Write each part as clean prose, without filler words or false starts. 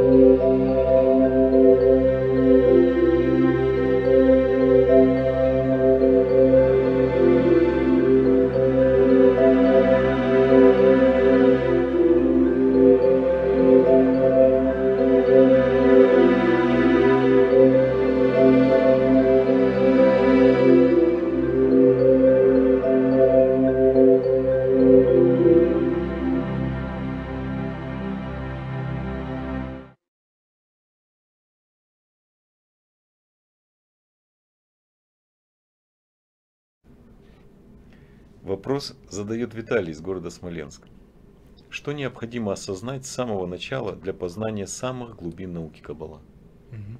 Вопрос задает Виталий из города Смоленск. Что необходимо осознать с самого начала для познания самых глубин науки Каббала? Мгм.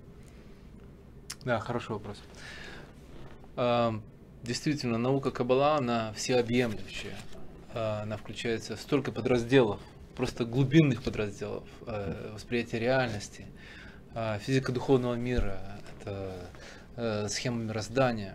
Да, хороший вопрос. Действительно, наука Каббала, она всеобъемлющая. Она включается в столько подразделов, просто глубинных подразделов, восприятие реальности, физика духовного мира, это схема мироздания,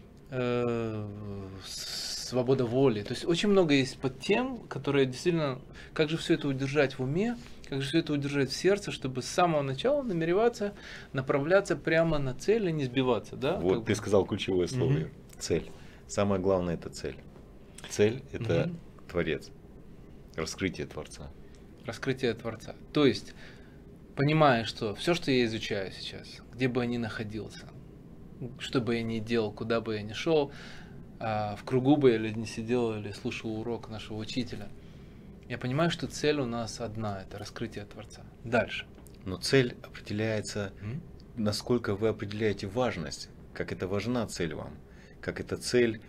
свобода воли. То есть очень много есть подтем, которые действительно, как же все это удержать в уме, как же все это удержать в сердце, чтобы с самого начала намереваться, направляться прямо на цель и не сбиваться, да? Вот ты сказал ключевое слово. Мгм. Цель. Самое главное это цель. Цель это Мгм. Творец. Раскрытие Творца. Раскрытие Творца. То есть, понимая, что все, что я изучаю сейчас, где бы я ни находился, что бы я ни делал, куда бы я ни шел, в кругу бы я или не сидел, или слушал урок нашего учителя, я понимаю, что цель у нас одна, это раскрытие Творца. Дальше. Но цель определяется, М? насколько вы определяете важность, как это важна цель вам, как эта цель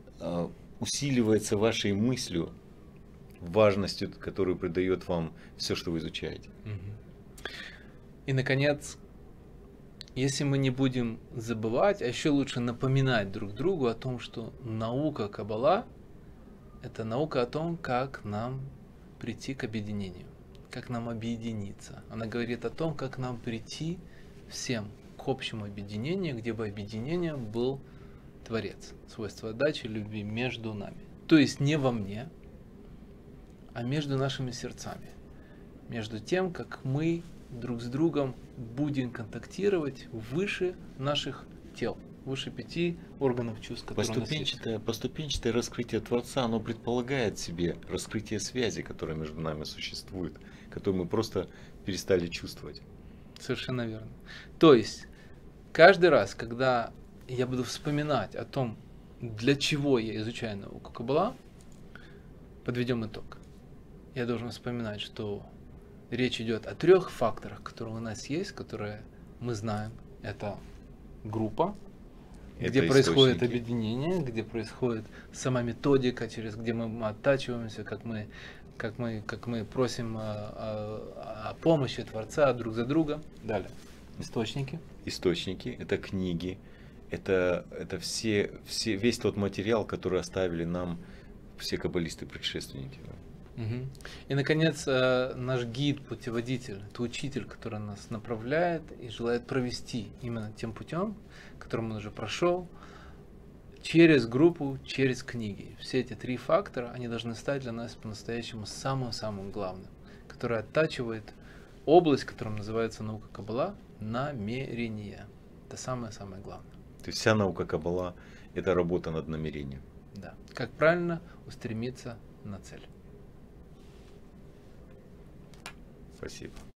усиливается вашей мыслью, важностью, которую придает вам все, что вы изучаете. Мгм. И, наконец, если мы не будем забывать, а еще лучше напоминать друг другу о том, что наука Каббала – это наука о том, как нам прийти к объединению, как нам объединиться. Она говорит о том, как нам прийти всем к общему объединению, где бы объединением был Творец, свойство отдачи, любви между нами. То есть не во мне, а между нашими сердцами, между тем, как мы друг с другом будем контактировать выше наших тел, выше 5 органов чувств, которые у нас есть. Поступенчатое раскрытие Творца, оно предполагает в себе раскрытие связи, которая между нами существует, которую мы просто перестали чувствовать. Совершенно верно. То есть, каждый раз, когда я буду вспоминать о том, для чего я изучаю науку Каббала, подведем итог. Я должен вспоминать, что речь идет о 3 факторах, которые у нас есть, которые мы знаем. Это группа, где Это происходит источники. объединение, где происходит сама методика, через где мы оттачиваемся, как мы просим о помощи Творца друг за друга. Далее. Источники. Источники, это книги, это весь тот материал, который оставили нам все каббалисты-предшественники. Мгм. И, наконец, наш гид, путеводитель, это учитель, который нас направляет и желает провести именно тем путем, которым он уже прошел, через группу, через книги. Все эти 3 фактора, они должны стать для нас по-настоящему самым-самым главным, который оттачивает область, которая называется наука Каббала, намерение. Это самое-самое главное. То есть вся наука Каббала – это работа над намерением. Да. Как правильно устремиться на цель. Спасибо.